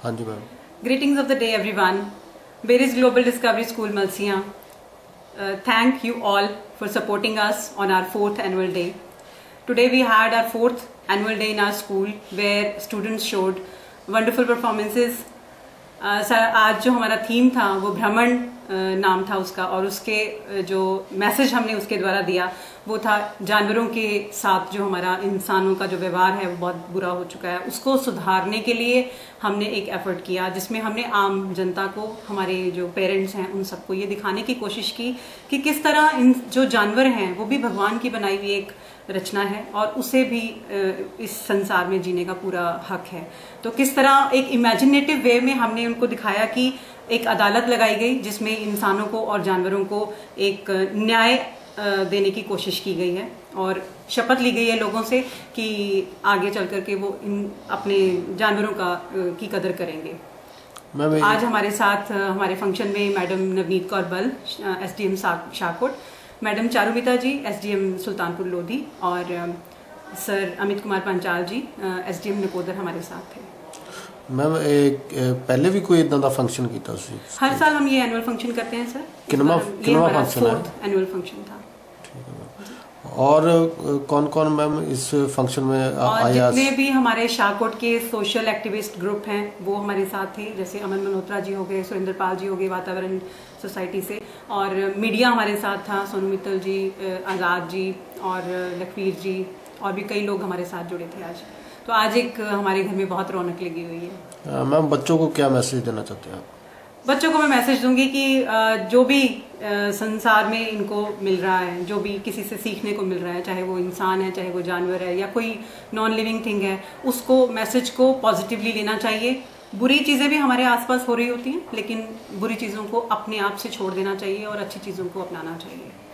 हाँ जी ma'am. Greetings of the day, everyone. Berries Global Discovery School, Malsiya. Thank you all for supporting us on our 4th annual day. Today we had our 4th annual day in our school where students showed wonderful performances. Sir आज जो हमारा theme था वो भ्रमण नाम था उसका, और उसके जो मैसेज हमने उसके द्वारा दिया वो था जानवरों के साथ जो हमारा इंसानों का जो व्यवहार है वो बहुत बुरा हो चुका है, उसको सुधारने के लिए हमने एक एफर्ट किया जिसमें हमने आम जनता को, हमारे जो पेरेंट्स हैं उन सबको ये दिखाने की कोशिश की कि किस तरह इन जो जानवर हैं वो भी भगवान की बनाई हुई एक रचना है और उसे भी इस संसार में जीने का पूरा हक है। तो किस तरह एक इमेजिनेटिव वे में हमने उनको दिखाया कि एक अदालत लगाई गई जिसमें इंसानों को और जानवरों को एक न्याय देने की कोशिश की गई है और शपथ ली गई है लोगों से कि आगे चल करके वो अपने जानवरों की कदर करेंगे। आज हमारे साथ हमारे फंक्शन में madam Navneet Kaur Bal, SDM Shahkot, madam Charumita ji, SDM Sultanpur Lodhi, और सर अमित कुमार पंचाल जी, SDM नकोदर हमारे साथ थे। मैम पहले भी कोई इतना फंक्शन किया सी? हर साल हम ये एनुअल फंक्शन करते हैं सर। कितना फंक्शन है? 4th एनुअल फंक्शन था। और कौन कौन मैम इस फंक्शन में आया? जितने भी हमारे शाहकोट के सोशल एक्टिविस्ट ग्रुप हैं वो हमारे साथ थे, जैसे अमन मल्होत्रा जी हो गए, सुरेंद्र पाल जी हो गए वातावरण सोसाइटी से, और मीडिया हमारे साथ था, सोनू मित्तल जी, आज़ाद जी और लखवीर जी, और भी कई लोग हमारे साथ जुड़े थे आज। तो आज एक हमारे घर में बहुत रौनक लगी हुई है। मैम बच्चों को क्या मैसेज देना चाहते हैं आप? बच्चों को मैं मैसेज दूंगी कि जो भी संसार में इनको मिल रहा है, जो भी किसी से सीखने को मिल रहा है, चाहे वो इंसान है, चाहे वो जानवर है या कोई नॉन लिविंग थिंग है, उसको मैसेज को पॉजिटिवली लेना चाहिए। बुरी चीज़ें भी हमारे आसपास हो रही होती हैं, लेकिन बुरी चीज़ों को अपने आप से छोड़ देना चाहिए और अच्छी चीज़ों को अपनाना चाहिए।